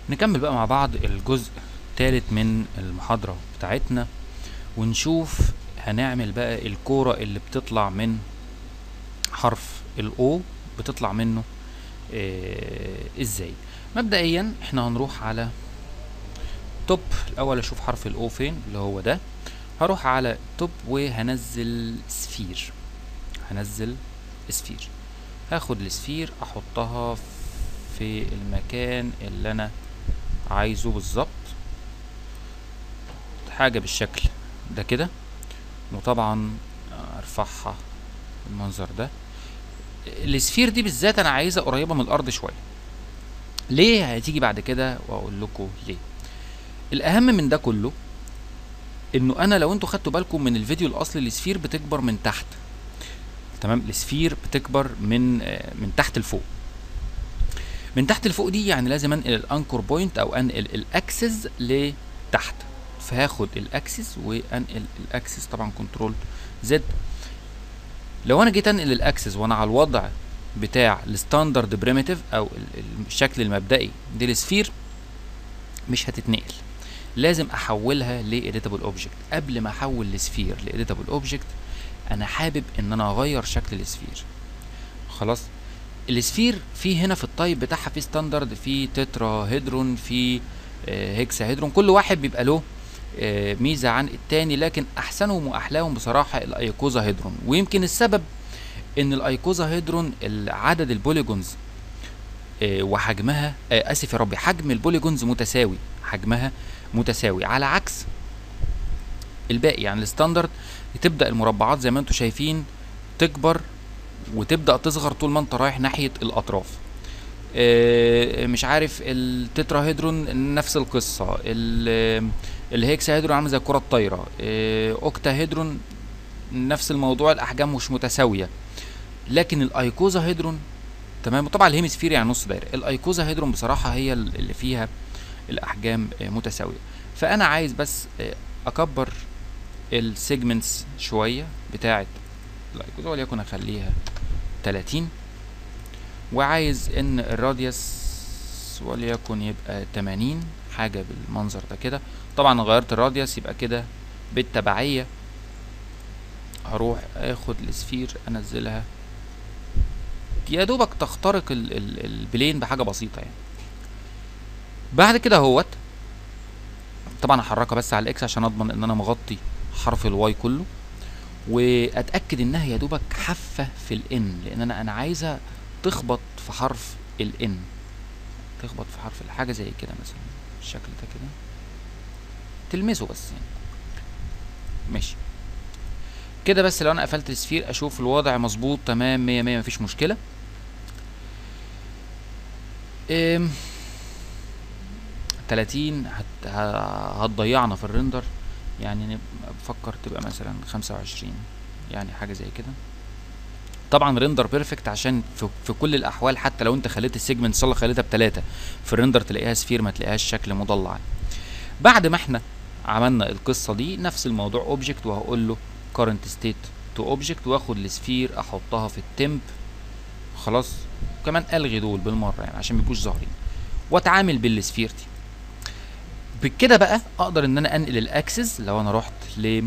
نكمل بقى مع بعض الجزء الثالث من المحاضرة بتاعتنا، ونشوف هنعمل بقى الكورة اللي بتطلع من حرف الأو بتطلع منه ازاي. مبدئيا احنا هنروح على توب الاول، اشوف حرف الأو فين اللي هو ده. هروح على توب وهنزل سفير، هاخد السفير احطها في المكان اللي انا عايزه بالظبط، حاجة بالشكل ده كده، وطبعا ارفعها بالمنظر ده. السفير دي بالذات انا عايزها قريبة من الارض شوية. ليه؟ هتيجي بعد كده واقول لكم ليه. الاهم من ده كله انه انا لو انتوا خدتوا بالكم من الفيديو الاصلي، السفير بتكبر من تحت، تمام؟ السفير بتكبر من تحت لفوق. من تحت لفوق دي يعني لازم انقل الانكور بوينت او انقل الاكسس لتحت، فهاخد الاكسس وانقل الاكسس، طبعا كنترول زد. لو انا جيت انقل الاكسس وانا على الوضع بتاع الستاندرد بريميتيف او الشكل المبدئي دي السفير، مش هتتنقل، لازم احولها لإيديتابل اوبجكت. قبل ما احول السفير لإيديتابل اوبجكت انا حابب ان انا اغير شكل السفير. خلاص، السفير في هنا في التايب بتاعها في ستاندرد، في تترا هيدرون، في هيكسا هيدرون، كل واحد بيبقى له ميزه عن التاني، لكن احسنهم واحلاهم بصراحه الايكوزا هيدرون. ويمكن السبب ان الايكوزا هيدرون عدد البوليجونز وحجمها اسف يا ربي، حجم البوليجونز متساوي، حجمها متساوي، على عكس الباقي. يعني الستاندرد تبدا المربعات زي ما انتم شايفين تكبر وتبدا تصغر طول ما انت رايح ناحيه الاطراف. مش عارف التتراهيدرون نفس القصه، الهيكساهيدرون عامل زي الكره الطايره، اوكتاهيدرون نفس الموضوع، الاحجام مش متساويه. لكن الايكوزا هيدرون تمام، وطبعا الهيمسفير يعني نص دايره، الايكوزا هيدرون بصراحه هي اللي فيها الاحجام متساويه. فانا عايز بس اكبر السيجمنتس شويه بتاعه الايكوزا، وليكن اخليها 30، وعايز ان الراديوس وليكن يبقى 80، حاجه بالمنظر ده كده. طبعا غيرت الراديوس، يبقى كده بالتبعيه هروح اخد السفير انزلها يا دوبك تخترق البلين بحاجه بسيطه يعني. بعد كده اهوت طبعا احركها بس على الاكس عشان اضمن ان انا مغطي حرف الواي كله، واتاكد انها يا دوبك حافه في الان، لان انا عايزها تخبط في حرف الان، تخبط في حرف حاجه زي كده مثلا بالشكل ده كده، تلمسه بس يعني. ماشي كده. بس لو انا قفلت السفير اشوف الوضع مظبوط تمام 100 100 مفيش مشكله. 30 هتضيعنا في الريندر، يعني بفكر تبقى مثلا 25، يعني حاجه زي كده. طبعا ريندر بيرفكت عشان في كل الاحوال، حتى لو انت خليت السيجمنت صلى خليتها ب3 في الريندر تلاقيها سفير، ما تلاقيهاش شكل مضلع. بعد ما احنا عملنا القصه دي، نفس الموضوع اوبجكت، وهقول له current state to object، واخد السفير احطها في التمب. خلاص، وكمان الغي دول بالمره يعني عشان ما يبقوش ظاهرين، واتعامل بالسفير دي. بكده بقى اقدر ان انا انقل الاكسس. لو انا رحت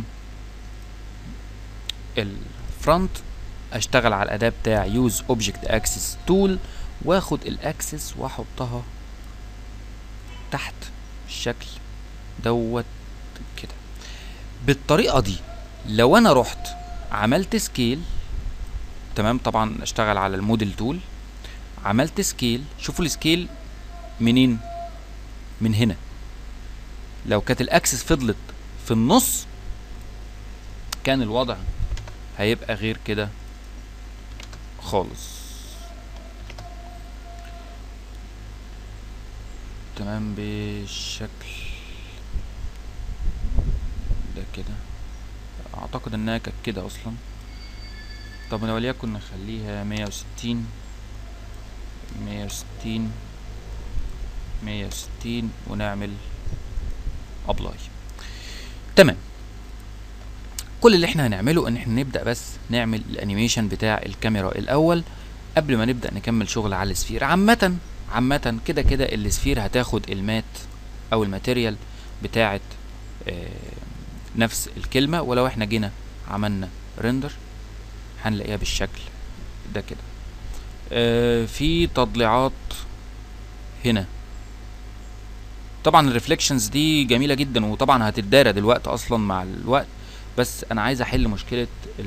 الفرونت اشتغل على الاداه بتاع يوز اوبجكت اكسس تول، واخد الاكسس واحطها تحت الشكل دوت كده بالطريقه دي. لو انا رحت عملت سكيل، تمام، طبعا اشتغل على الموديل تول، عملت سكيل، شوفوا السكيل منين؟ من هنا. لو كانت الاكسس فضلت في النص كان الوضع هيبقى غير كده خالص. تمام بالشكل ده كده، اعتقد انها كانت كده اصلا. طب وليكن نخليها 160 160 160 ونعمل ابلاي. تمام. كل اللي احنا هنعمله ان احنا نبدأ بس نعمل الانيميشن بتاع الكاميرا الاول قبل ما نبدأ نكمل شغل على السفير. عامة عامة كده كده السفير هتاخد المات او الماتيريال بتاعت نفس الكلمة، ولو احنا جينا عملنا ريندر هنلاقيها بالشكل ده كده. في تضليعات هنا. طبعا الريفليكشنز دي جميلة جدا، وطبعا هتتدارى دلوقتي اصلا مع الوقت، بس انا عايز احل مشكلة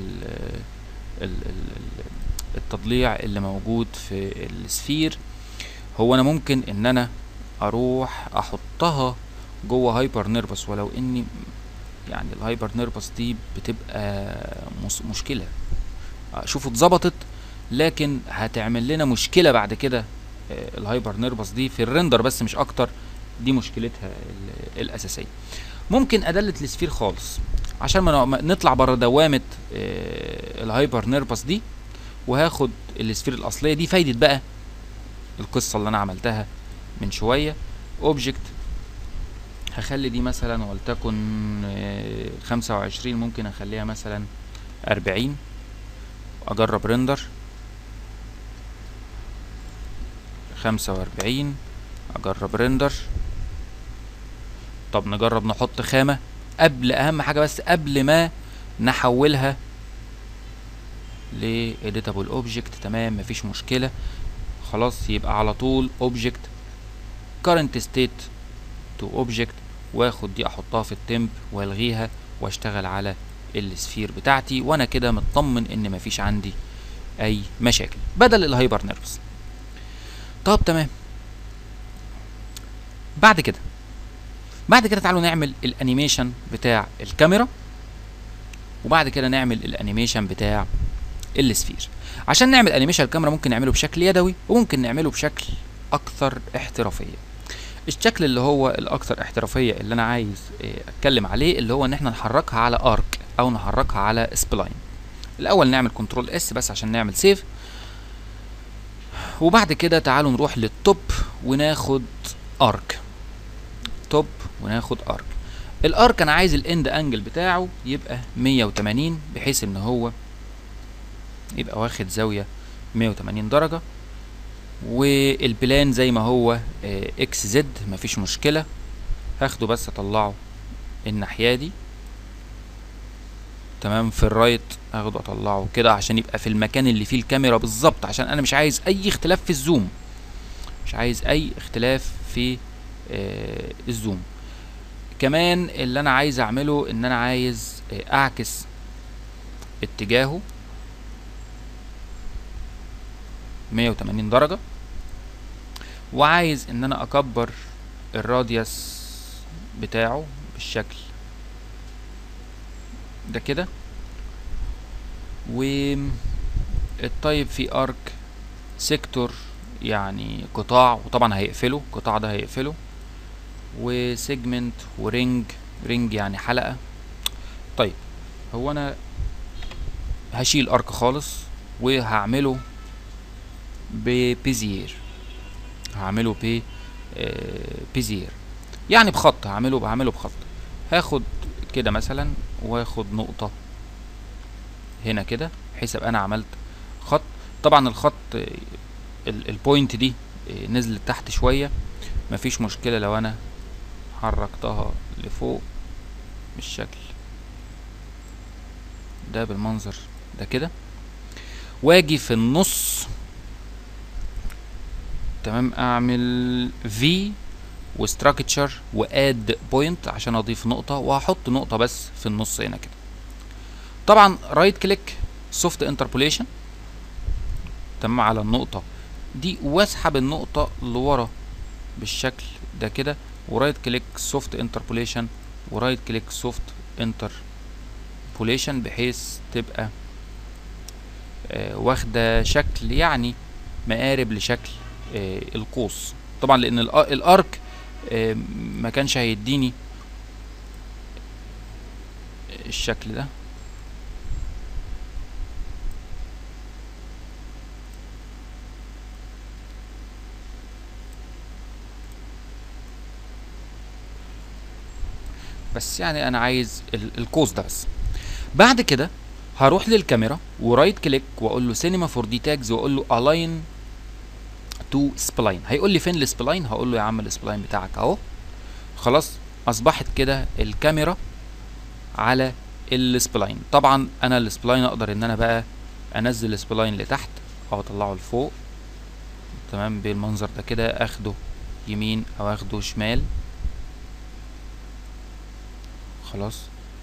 التضليع اللي موجود في السفير. هو انا ممكن ان انا اروح احطها جوه هايبر نيرفس، ولو اني يعني الهايبر نيرفس دي بتبقى مشكلة. شوفوا اتظبطت، لكن هتعمل لنا مشكلة بعد كده. الهايبر نيرفس دي في الريندر بس مش اكتر، دي مشكلتها الاساسية. ممكن ادلت السفير خالص عشان ما نطلع بره دوامة الهايبر نيرفس دي، وهاخد السفير الاصلية دي. فايدة بقى القصة اللي انا عملتها من شوية. اوبجكت هخلي دي مثلا ولتكن 25، ممكن اخليها مثلا 40. اجرب ريندر 45، اجرب ريندر. طب نجرب نحط خامة قبل، اهم حاجة بس قبل ما نحولها ل editable object. تمام مفيش مشكلة خلاص. يبقى على طول object current state to object، واخد دي احطها في التمب والغيها واشتغل على السفير بتاعتي، وانا كده مطمن ان مفيش عندي اي مشاكل بدل الهايبر نيرفس. طب تمام. بعد كده تعالوا نعمل الانيميشن بتاع الكاميرا، وبعد كده نعمل الانيميشن بتاع السفير. عشان نعمل انيميشن الكاميرا ممكن نعمله بشكل يدوي، وممكن نعمله بشكل اكثر احترافيه. الشكل اللي هو الاكثر احترافيه اللي انا عايز اتكلم عليه، اللي هو ان احنا نحركها على ارك او نحركها على سبلاين. الاول نعمل كنترول اس بس عشان نعمل سيف، وبعد كده تعالوا نروح للتوب وناخد ارك. توب وناخد ارك. الارك انا عايز الاند انجل بتاعه يبقى 180، بحيث ان هو يبقى واخد زاويه 180 درجه، والبلان زي ما هو اكس زد مفيش مشكله. هاخده بس اطلعه الناحيه دي. تمام. في الرايت هاخده اطلعه كده عشان يبقى في المكان اللي فيه الكاميرا بالظبط، عشان انا مش عايز اي اختلاف في الزوم، مش عايز اي اختلاف في الزوم. كمان اللي انا عايز اعمله ان انا عايز اعكس اتجاهه 180 درجة، وعايز ان انا اكبر الراديوس بتاعه بالشكل ده كده. والطيب في ارك سيكتور يعني قطاع، وطبعا هيقفله القطاع ده هيقفله. وسيجمنت ورينج، رينج يعني حلقة. طيب هو انا هشيل ارك خالص وهعمله ببيزير، هعمله بيزير يعني بخط، هعمله بخط. هاخد كده مثلا واخد نقطة هنا كده، بحيث ابقى انا عملت خط. طبعا الخط البوينت دي نزلت تحت شوية، مفيش مشكلة لو انا حركتها لفوق بالشكل ده بالمنظر ده كده، واجي في النص. تمام. اعمل في وستراكتشر واد بوينت عشان اضيف نقطة، وهحط نقطة بس في النص هنا كده. طبعا رايت كليك سوفت انتربوليشن، تمام، على النقطة دي، واسحب النقطة لورا بالشكل ده كده، ورايت كليك سوفت انتربوليشن ورايت كليك سوفت انتربوليشن، بحيث تبقى واخدة شكل يعني مقارب لشكل القوس. طبعا لان الارك ما كانش هيديني الشكل ده. بس يعني انا عايز القوس ده بس. بعد كده هروح للكاميرا ورايت كليك واقول له سينما 4 دي تاجز، واقول له الاين تو سبلاين. هيقول لي فين السبلاين؟ هقول له يا عم السبلاين بتاعك اهو. خلاص اصبحت كده الكاميرا على السبلاين. طبعا انا السبلاين اقدر ان انا بقى انزل السبلاين لتحت او اطلعه لفوق، تمام، بالمنظر ده كده، اخده يمين او اخده شمال. خلاص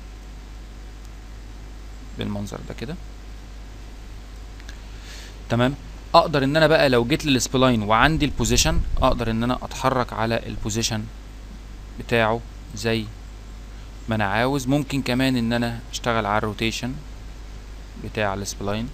بالمنظر ده كده، تمام. اقدر ان انا بقى لو جيت للسبلاين وعندي البوزيشن، اقدر ان انا اتحرك على البوزيشن بتاعه زي ما انا عاوز. ممكن كمان ان انا اشتغل على الروتيشن بتاع السبلاين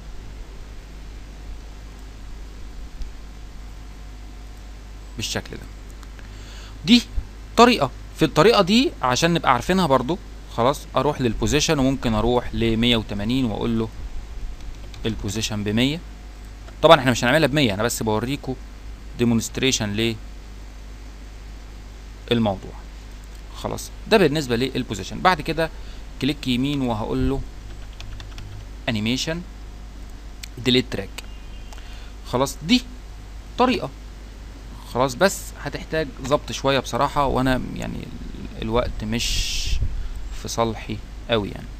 بالشكل ده. دي طريقة. في الطريقة دي عشان نبقى عارفينها برضو، خلاص اروح للبوزيشن وممكن اروح ل 180 واقول له البوزيشن ب 100. طبعا احنا مش هنعملها ب 100، انا بس بوريكم ديمونستريشن للموضوع. خلاص ده بالنسبة للبوزيشن. بعد كده كليك يمين وهقول له انيميشن ديليت تراك. خلاص دي طريقة، خلاص، بس هتحتاج ظبط شوية بصراحة، وانا يعني الوقت مش في صالحي قوي يعني.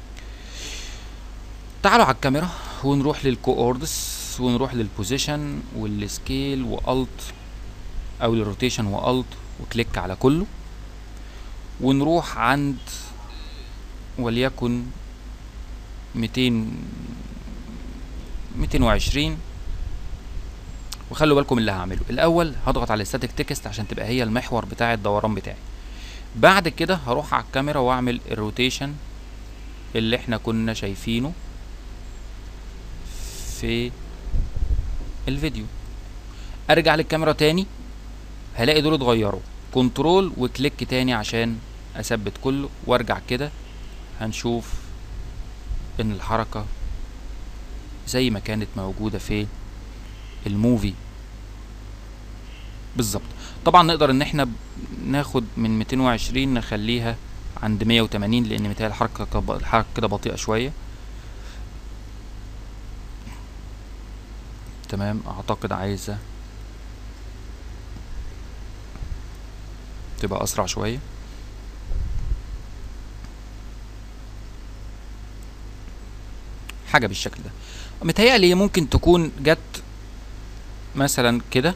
تعالوا على الكاميرا ونروح للكوردس ونروح للبوزيشن والسكيل والت او الروتيشن والت وكليك على كله، ونروح عند وليكن 220. وخلوا بالكم اللي هعمله الاول، هضغط على الستاتيك تكست عشان تبقى هي المحور بتاع الدوران بتاعي. بعد كده هروح على الكاميرا واعمل الروتيشن اللي احنا كنا شايفينه في الفيديو. ارجع للكاميرا تاني، هلاقي دول اتغيروا، كنترول وكليك تاني عشان اثبت كله، وارجع كده هنشوف ان الحركة زي ما كانت موجودة في الموفي بالظبط. طبعا نقدر ان احنا ناخد من 220 نخليها عند 180 لان متهيألي الحركة كده بطيئة شوية. تمام، اعتقد عايزة تبقى اسرع شوية. حاجة بالشكل ده. متهيألي ممكن تكون جت مثلا كده،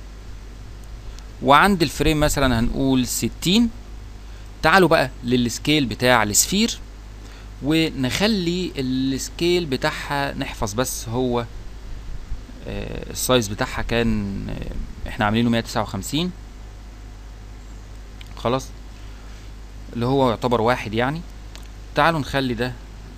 وعند الفريم مثلا هنقول 60. تعالوا بقى للسكيل بتاع السفير ونخلي السكيل بتاعها، نحفظ بس هو السايز بتاعها كان احنا عاملينه 159. خلاص اللي هو يعتبر 1 يعني. تعالوا نخلي ده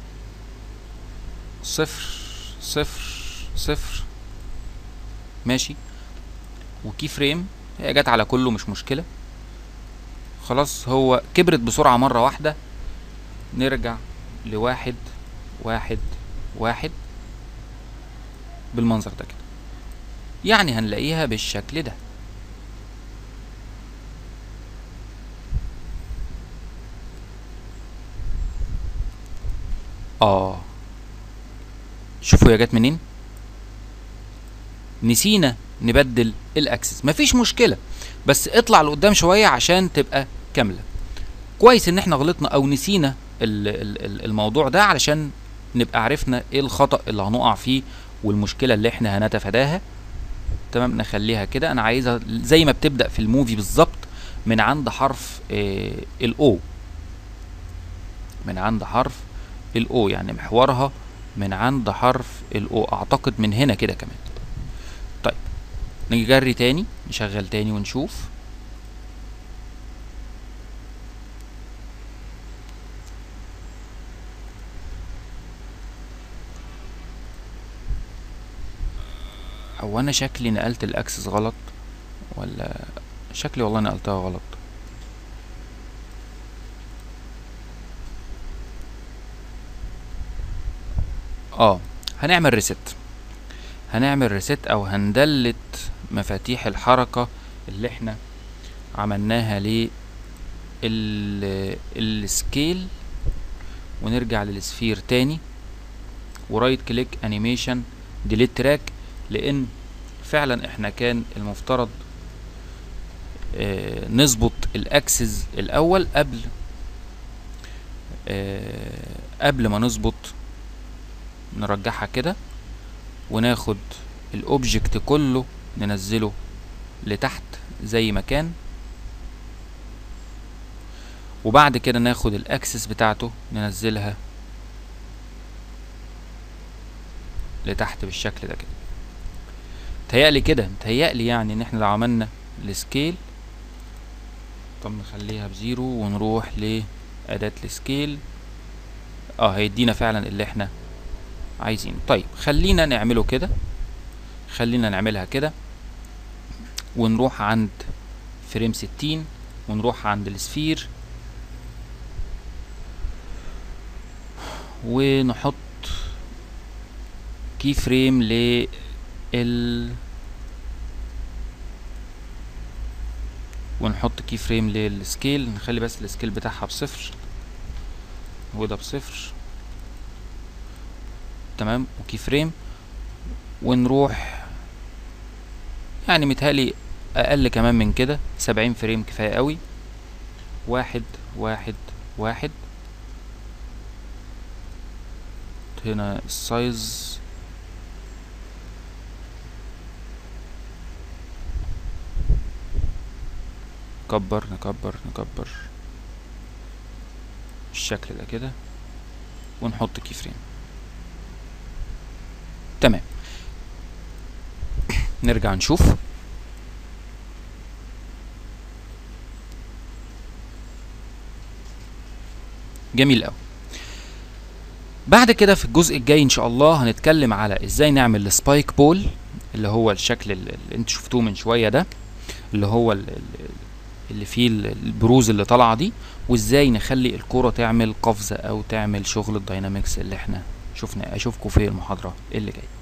0.0.0 ماشي، وكي فريم هي جت على كله مش مشكلة. خلاص هو كبرت بسرعة مرة واحدة. نرجع ل1.1.1 بالمنظر ده كده، يعني هنلاقيها بالشكل ده. شوفوا هي جت منين. نسينا نبدل الاكسس، مفيش مشكلة، بس اطلع لقدام شوية عشان تبقى كاملة. كويس ان احنا غلطنا او نسينا الموضوع ده علشان نبقى عرفنا ايه الخطأ اللي هنقع فيه والمشكلة اللي احنا هنتفاداها. تمام، نخليها كده. انا عايزها زي ما بتبدأ في الموفي بالظبط، من عند حرف الاو، من عند حرف الاو، يعني محورها من عند حرف الاو، اعتقد من هنا كده كمان. طيب نجري تاني، نشغل تاني ونشوف. هو انا شكلي نقلت الاكسس غلط ولا شكلي والله نقلتها غلط؟ هنعمل ريست او هندلت مفاتيح الحركة اللي احنا عملناها للسكيل، ونرجع للسفير تاني ورايت كليك انيميشن ديليت تراك، لان فعلا احنا كان المفترض نظبط الاكسس الاول قبل ما نظبط، نرجعها كده وناخد الاوبجكت كله ننزله لتحت زي ما كان، وبعد كده ناخد الاكسس بتاعته ننزلها لتحت بالشكل ده كده. متهيألي يعني ان احنا لو عملنا السكيل، طب نخليها بزيرو ونروح لأداة السكيل، هيدينا فعلا اللي احنا عايزينه. طيب خلينا نعمله كده، خلينا نعملها كده ونروح عند فريم 60 ونروح عند السفير ونحط كي فريم ونحط كي فريم للسكيل. نخلي بس السكيل بتاعها بصفر وده بصفر، تمام، وكي فريم، ونروح يعني متهيألي اقل كمان من كده، 70 فريم كفاية قوي. 1 1 1. هنا السايز نكبر بالشكل ده كده ونحط كي فريم. تمام، نرجع نشوف. جميل قوي. بعد كده في الجزء الجاي ان شاء الله هنتكلم على ازاي نعمل السبايك بول، اللي هو الشكل اللي انتوا شفتوه من شويه ده، اللي هو اللي فيه البروز اللي طالعه دي، وازاي نخلي الكوره تعمل قفزه او تعمل شغل الداينامكس اللي احنا شفناه. اشوفكم في المحاضره اللي جايه.